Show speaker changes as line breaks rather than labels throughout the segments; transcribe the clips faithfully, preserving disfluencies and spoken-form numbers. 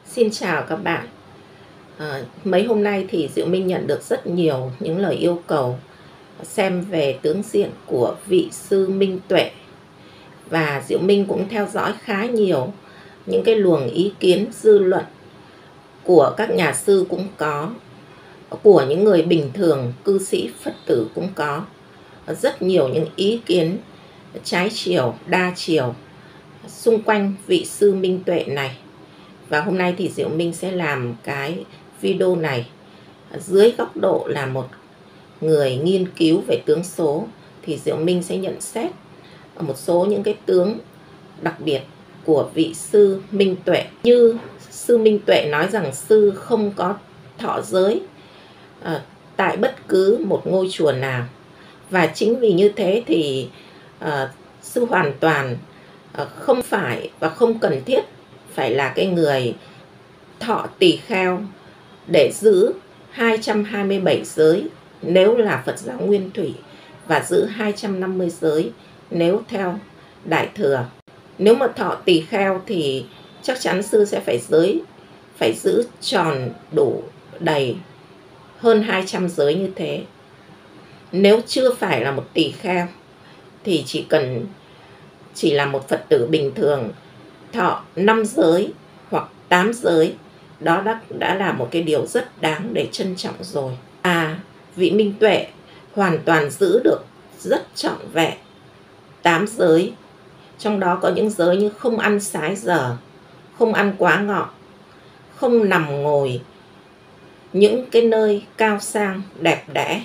Xin chào các bạn. À, mấy hôm nay thì Diệu Minh nhận được rất nhiều những lời yêu cầu xem về tướng diện của vị sư Minh Tuệ. Và Diệu Minh cũng theo dõi khá nhiều những cái luồng ý kiến dư luận của các nhà sư cũng có, của những người bình thường, cư sĩ Phật tử cũng có. Rất nhiều những ý kiến trái chiều, đa chiều xung quanh vị sư Minh Tuệ này. Và hôm nay thì Diệu Minh sẽ làm cái video này dưới góc độ là một người nghiên cứu về tướng số, thì Diệu Minh sẽ nhận xét một số những cái tướng đặc biệt của vị sư Minh Tuệ. Như sư Minh Tuệ nói rằng sư không có thọ giới à, tại bất cứ một ngôi chùa nào. Và chính vì như thế thì à, sư hoàn toàn à, không phải và không cần thiết phải là cái người thọ tỳ kheo để giữ hai trăm hai mươi bảy giới nếu là Phật giáo Nguyên Thủy, và giữ hai trăm năm mươi giới nếu theo Đại Thừa. Nếu mà thọ tỳ kheo thì chắc chắn sư sẽ phải giới phải giữ tròn đủ đầy hơn hai trăm giới như thế. Nếu chưa phải là một tỳ kheo thì chỉ cần chỉ là một Phật tử bình thường thọ năm giới hoặc tám giới, đó đã, đã là một cái điều rất đáng để trân trọng rồi. À, vị Minh Tuệ hoàn toàn giữ được rất trọn vẹn tám giới. Trong đó có những giới như không ăn sái giờ, không ăn quá ngọ, không nằm ngồi những cái nơi cao sang đẹp đẽ.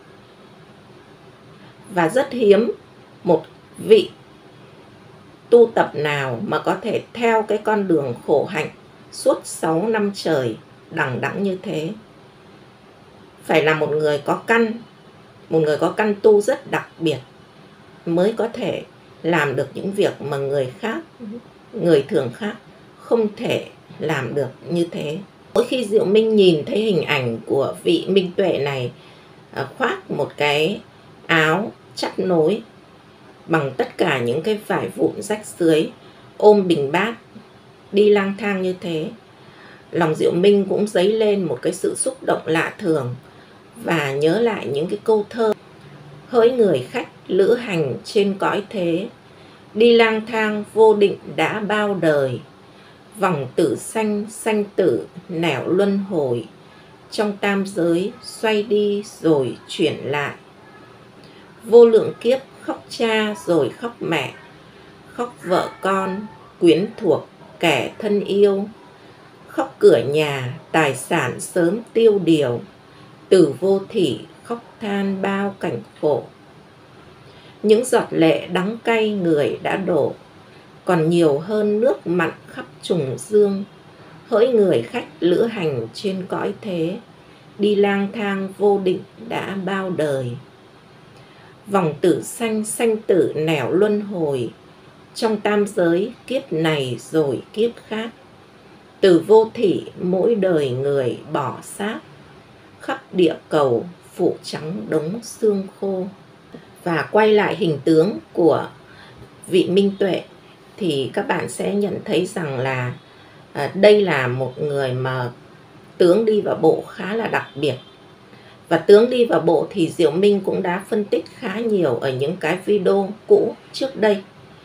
Và rất hiếm một vị tu tập nào mà có thể theo cái con đường khổ hạnh suốt sáu năm trời đằng đẵng như thế. Phải là một người có căn, một người có căn tu rất đặc biệt mới có thể làm được những việc mà người khác, người thường khác không thể làm được như thế. Mỗi khi Diệu Minh nhìn thấy hình ảnh của vị Minh Tuệ này khoác một cái áo chắt nối bằng tất cả những cái vải vụn rách rưới, ôm bình bát, đi lang thang như thế, lòng Diệu Minh cũng dấy lên một cái sự xúc động lạ thường, và nhớ lại những cái câu thơ: hỡi người khách lữ hành trên cõi thế, đi lang thang vô định đã bao đời, vòng tử sanh sanh tử nẻo luân hồi, trong tam giới xoay đi rồi chuyển lại, vô lượng kiếp khóc cha rồi khóc mẹ, khóc vợ con, quyến thuộc, kẻ thân yêu, khóc cửa nhà, tài sản sớm tiêu điều, từ vô thỉ khóc than bao cảnh khổ. Những giọt lệ đắng cay người đã đổ, còn nhiều hơn nước mặn khắp trùng dương, hỡi người khách lữ hành trên cõi thế, đi lang thang vô định đã bao đời, vòng tử sanh sanh tử nẻo luân hồi, trong tam giới kiếp này rồi kiếp khác, từ vô thỉ mỗi đời người bỏ xác, khắp địa cầu phủ trắng đống xương khô. Và quay lại hình tướng của vị Minh Tuệ thì các bạn sẽ nhận thấy rằng là à, đây là một người mà tướng đi vào bộ khá là đặc biệt. Và tướng đi vào bộ thì Diệu Minh cũng đã phân tích khá nhiều ở những cái video cũ trước đây.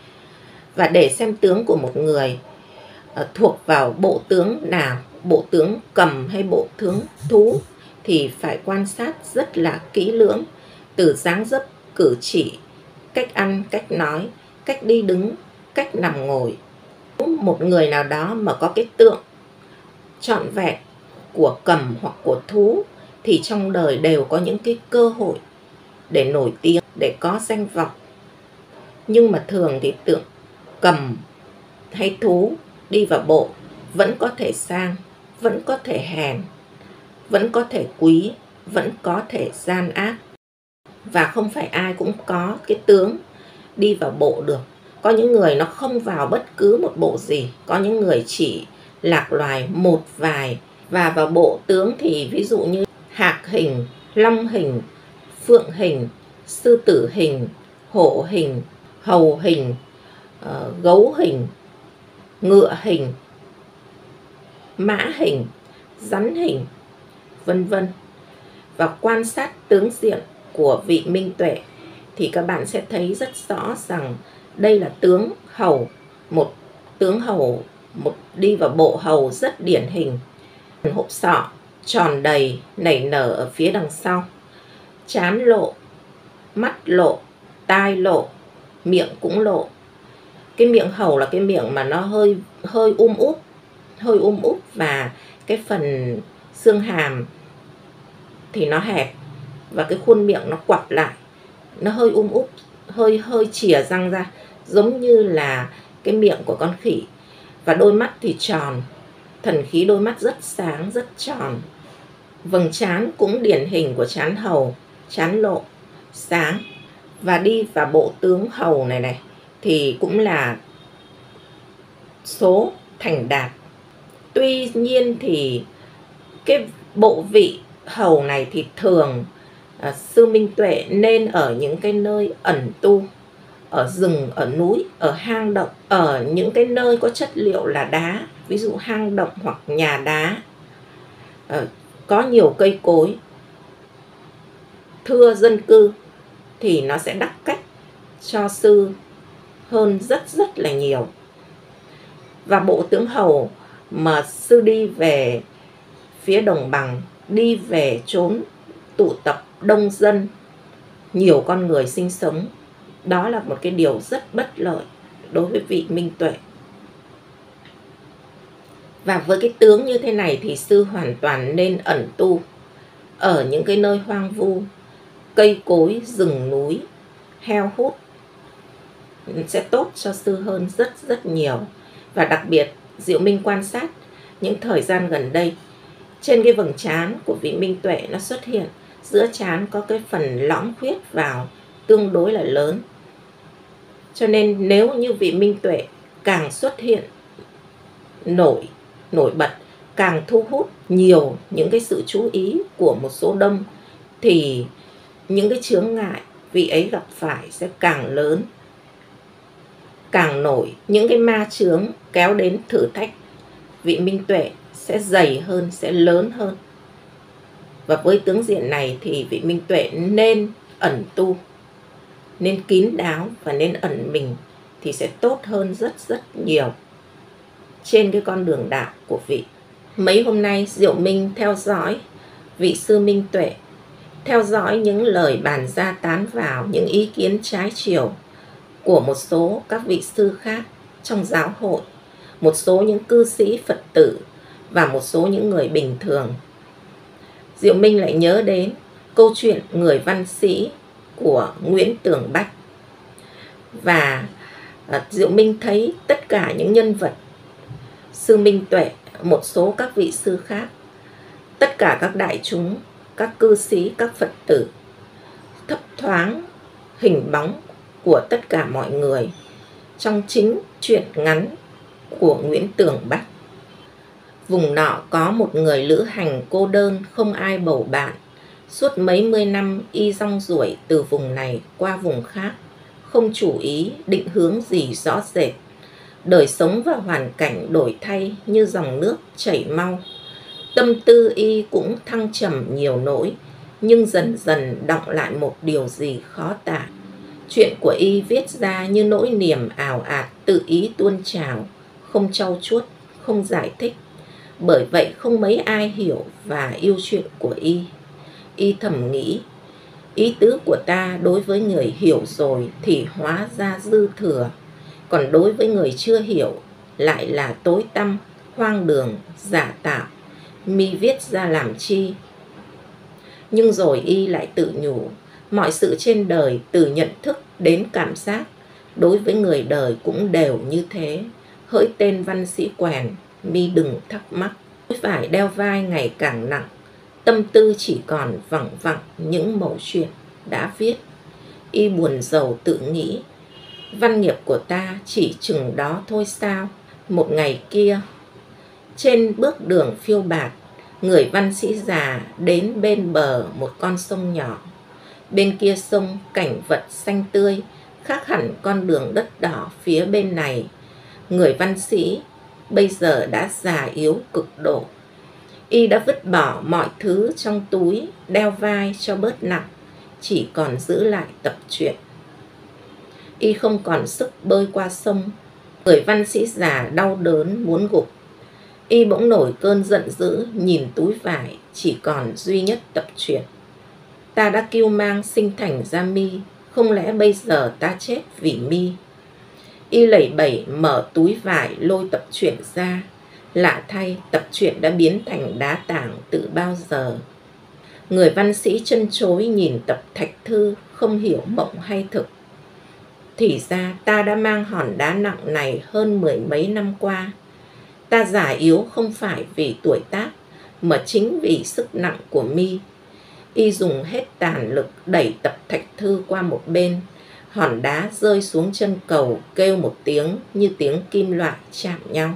Và để xem tướng của một người uh, thuộc vào bộ tướng nào, bộ tướng cầm hay bộ tướng thú, thì phải quan sát rất là kỹ lưỡng, từ dáng dấp, cử chỉ, cách ăn, cách nói, cách đi đứng, cách nằm ngồi. Một người nào đó mà có cái tượng trọn vẹn của cầm hoặc của thú thì trong đời đều có những cái cơ hội để nổi tiếng, để có danh vọng. Nhưng mà thường thì tượng cầm hay thú đi vào bộ vẫn có thể sang, vẫn có thể hèn, vẫn có thể quý, vẫn có thể gian ác. Và không phải ai cũng có cái tướng đi vào bộ được. Có những người nó không vào bất cứ một bộ gì, có những người chỉ lạc loài một vài. Và vào bộ tướng thì ví dụ như hạc hình, long hình, phượng hình, sư tử hình, hổ hình, hầu hình, uh, gấu hình, ngựa hình, mã hình, rắn hình, vân vân. Và quan sát tướng diện của vị minh tuệ thì các bạn sẽ thấy rất rõ rằng đây là tướng hầu, một tướng hầu, một đi vào bộ hầu rất điển hình. Hộp sọ tròn đầy nảy nở ở phía đằng sau, trán lộ, mắt lộ, tai lộ, miệng cũng lộ. Cái miệng hầu là cái miệng mà nó hơi hơi um úp, hơi um úp và cái phần xương hàm thì nó hẹp và cái khuôn miệng nó quặp lại, nó hơi um úp, hơi hơi chìa răng ra giống như là cái miệng của con khỉ. Và đôi mắt thì tròn, thần khí đôi mắt rất sáng, rất tròn. Vầng trán cũng điển hình của trán hầu, trán lộ, sáng. Và đi vào bộ tướng hầu này này thì cũng là số thành đạt. Tuy nhiên thì cái bộ vị hầu này thì thường à, sư minh tuệ nên ở những cái nơi ẩn tu, ở rừng, ở núi, ở hang động, ở những cái nơi có chất liệu là đá, ví dụ hang động hoặc nhà đá, à, có nhiều cây cối, thưa dân cư thì nó sẽ đắc cách cho sư hơn rất rất là nhiều. Và bộ tướng hầu mà sư đi về phía đồng bằng, đi về chốn tụ tập đông dân, nhiều con người sinh sống, đó là một cái điều rất bất lợi đối với vị minh tuệ. Và với cái tướng như thế này thì sư hoàn toàn nên ẩn tu ở những cái nơi hoang vu, cây cối, rừng núi, heo hút, sẽ tốt cho sư hơn rất rất nhiều. Và đặc biệt Diệu Minh quan sát những thời gian gần đây, trên cái vầng trán của vị minh tuệ nó xuất hiện, giữa trán có cái phần lõm khuyết vào tương đối là lớn. Cho nên nếu như vị minh tuệ càng xuất hiện nổi nổi bật, càng thu hút nhiều những cái sự chú ý của một số đông, thì những cái chướng ngại vị ấy gặp phải sẽ càng lớn, càng nổi. Những cái ma chướng kéo đến thử thách vị minh tuệ sẽ dày hơn, sẽ lớn hơn. Và với tướng diện này thì vị minh tuệ nên ẩn tu, nên kín đáo và nên ẩn mình thì sẽ tốt hơn rất rất nhiều trên cái con đường đạo của vị. Mấy hôm nay Diệu Minh theo dõi vị sư minh tuệ, theo dõi những lời bàn ra tán vào, những ý kiến trái chiều của một số các vị sư khác trong giáo hội, một số những cư sĩ Phật tử và một số những người bình thường. Diệu Minh lại nhớ đến câu chuyện người văn sĩ của Nguyễn Tường Bách. Và à, Diệu Minh thấy tất cả những nhân vật, sư minh tuệ, một số các vị sư khác, tất cả các đại chúng, các cư sĩ, các Phật tử, thấp thoáng hình bóng của tất cả mọi người trong chính truyện ngắn của Nguyễn Tường Bách. Vùng nọ có một người lữ hành cô đơn, không ai bầu bạn. Suốt mấy mươi năm y rong ruổi từ vùng này qua vùng khác, không chủ ý định hướng gì rõ rệt. Đời sống và hoàn cảnh đổi thay như dòng nước chảy mau. Tâm tư y cũng thăng trầm nhiều nỗi, nhưng dần dần đọng lại một điều gì khó tả. Chuyện của y viết ra như nỗi niềm ào ạt tự ý tuôn trào, không trau chuốt, không giải thích. Bởi vậy không mấy ai hiểu và yêu chuyện của y. Y thầm nghĩ, ý tứ của ta đối với người hiểu rồi thì hóa ra dư thừa, còn đối với người chưa hiểu lại là tối tăm, hoang đường, giả tạo. Mi viết ra làm chi? Nhưng rồi y lại tự nhủ, mọi sự trên đời từ nhận thức đến cảm giác, đối với người đời cũng đều như thế. Hỡi tên văn sĩ quèn, mi đừng thắc mắc. Phải đeo vai ngày càng nặng, tâm tư chỉ còn vẳng vẳng những mẩu chuyện đã viết. Y buồn rầu tự nghĩ, văn nghiệp của ta chỉ chừng đó thôi sao? Một ngày kia, trên bước đường phiêu bạt, người văn sĩ già đến bên bờ một con sông nhỏ. Bên kia sông cảnh vật xanh tươi, khác hẳn con đường đất đỏ phía bên này. Người văn sĩ bây giờ đã già yếu cực độ. Y đã vứt bỏ mọi thứ trong túi, đeo vai cho bớt nặng, chỉ còn giữ lại tập truyện. Y không còn sức bơi qua sông. Người văn sĩ già đau đớn muốn gục. Y bỗng nổi cơn giận dữ, nhìn túi vải, chỉ còn duy nhất tập truyện. Ta đã kiêu mang sinh thành ra mi, không lẽ bây giờ ta chết vì mi? Y lẩy bẩy mở túi vải lôi tập truyện ra. Lạ thay, tập truyện đã biến thành đá tảng từ bao giờ. Người văn sĩ chân chối nhìn tập thạch thư, không hiểu mộng hay thực. Thì ra ta đã mang hòn đá nặng này hơn mười mấy năm qua. Ta già yếu không phải vì tuổi tác, mà chính vì sức nặng của mi. Y dùng hết tàn lực đẩy tập thạch thư qua một bên. Hòn đá rơi xuống chân cầu, kêu một tiếng như tiếng kim loại chạm nhau.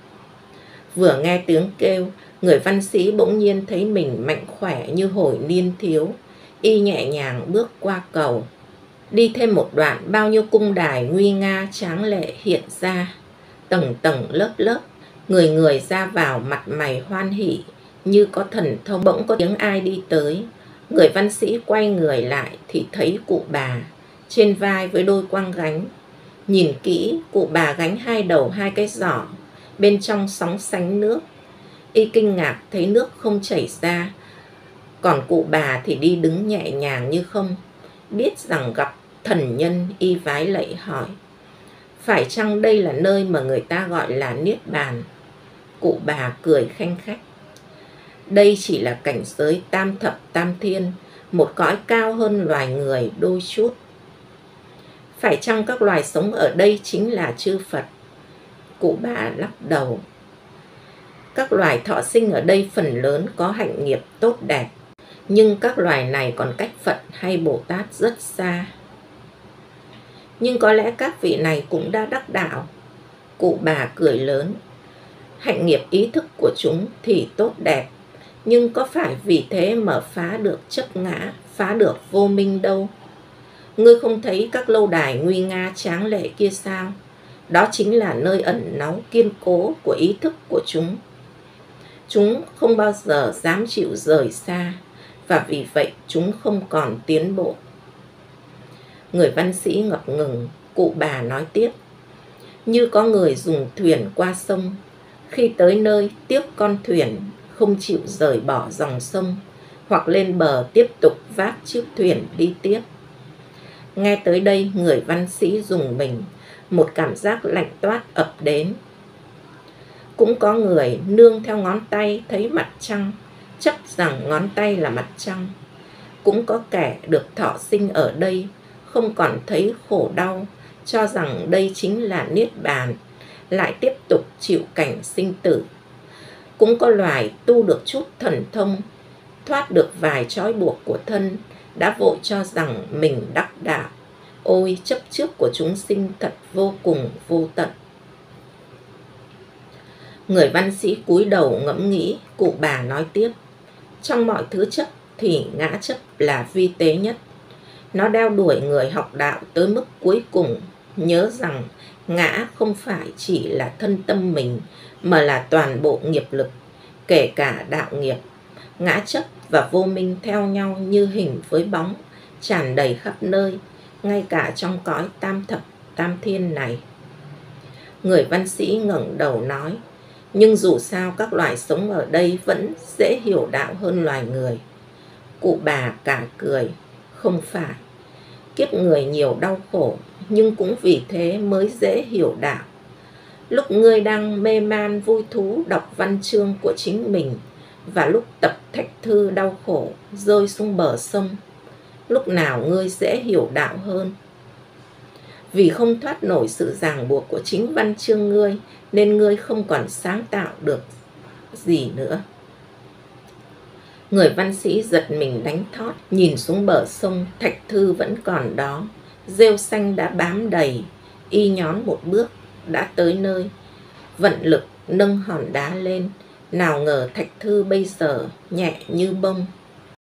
Vừa nghe tiếng kêu, người văn sĩ bỗng nhiên thấy mình mạnh khỏe như hồi niên thiếu. Y nhẹ nhàng bước qua cầu. Đi thêm một đoạn, bao nhiêu cung đài nguy nga tráng lệ hiện ra, tầng tầng lớp lớp, người người ra vào mặt mày hoan hỉ, như có thần thông. Bỗng có tiếng ai đi tới. Người văn sĩ quay người lại thì thấy cụ bà, trên vai với đôi quăng gánh. Nhìn kỹ, cụ bà gánh hai đầu hai cái giỏ, bên trong sóng sánh nước. Y kinh ngạc thấy nước không chảy ra, còn cụ bà thì đi đứng nhẹ nhàng như không. Biết rằng gặp thần nhân, y vái lạy hỏi: phải chăng đây là nơi mà người ta gọi là Niết Bàn? Cụ bà cười khanh khách: đây chỉ là cảnh giới tam thập tam thiên, một cõi cao hơn loài người đôi chút. Phải chăng các loài sống ở đây chính là chư Phật? Cụ bà lắc đầu: các loài thọ sinh ở đây phần lớn có hạnh nghiệp tốt đẹp, nhưng các loài này còn cách Phật hay Bồ Tát rất xa. Nhưng có lẽ các vị này cũng đã đắc đạo. Cụ bà cười lớn: hạnh nghiệp ý thức của chúng thì tốt đẹp, nhưng có phải vì thế mà phá được chấp ngã, phá được vô minh đâu. Ngươi không thấy các lâu đài nguy nga tráng lệ kia sao? Đó chính là nơi ẩn náu kiên cố của ý thức của chúng. Chúng không bao giờ dám chịu rời xa, và vì vậy chúng không còn tiến bộ. Người văn sĩ ngập ngừng, cụ bà nói tiếp: như có người dùng thuyền qua sông, khi tới nơi tiếc con thuyền, không chịu rời bỏ dòng sông, hoặc lên bờ tiếp tục vác chiếc thuyền đi tiếp. Nghe tới đây, người văn sĩ rùng mình, một cảm giác lạnh toát ập đến. Cũng có người nương theo ngón tay thấy mặt trăng, chấp rằng ngón tay là mặt trăng. Cũng có kẻ được thọ sinh ở đây, không còn thấy khổ đau, cho rằng đây chính là Niết Bàn, lại tiếp tục chịu cảnh sinh tử. Cũng có loài tu được chút thần thông, thoát được vài trói buộc của thân, đã vội cho rằng mình đắc đạo. Ôi, chấp trước của chúng sinh thật vô cùng vô tận. Người văn sĩ cúi đầu ngẫm nghĩ, cụ bà nói tiếp: trong mọi thứ chấp thì ngã chấp là vi tế nhất. Nó đeo đuổi người học đạo tới mức cuối cùng. Nhớ rằng ngã không phải chỉ là thân tâm mình, mà là toàn bộ nghiệp lực, kể cả đạo nghiệp. Ngã chấp và vô minh theo nhau như hình với bóng, tràn đầy khắp nơi, ngay cả trong cõi tam thập tam thiên này. Người văn sĩ ngẩng đầu nói: nhưng dù sao các loài sống ở đây vẫn dễ hiểu đạo hơn loài người. Cụ bà cả cười: không phải. Kiếp người nhiều đau khổ, nhưng cũng vì thế mới dễ hiểu đạo. Lúc ngươi đang mê man vui thú đọc văn chương của chính mình, và lúc tập thạch thư đau khổ rơi xuống bờ sông, lúc nào ngươi dễ hiểu đạo hơn? Vì không thoát nổi sự ràng buộc của chính văn chương ngươi, nên ngươi không còn sáng tạo được gì nữa. Người văn sĩ giật mình đánh thót, nhìn xuống bờ sông, thạch thư vẫn còn đó, rêu xanh đã bám đầy. Y nhón một bước đã tới nơi, vận lực nâng hòn đá lên. Nào ngờ thạch thư bây giờ nhẹ như bông.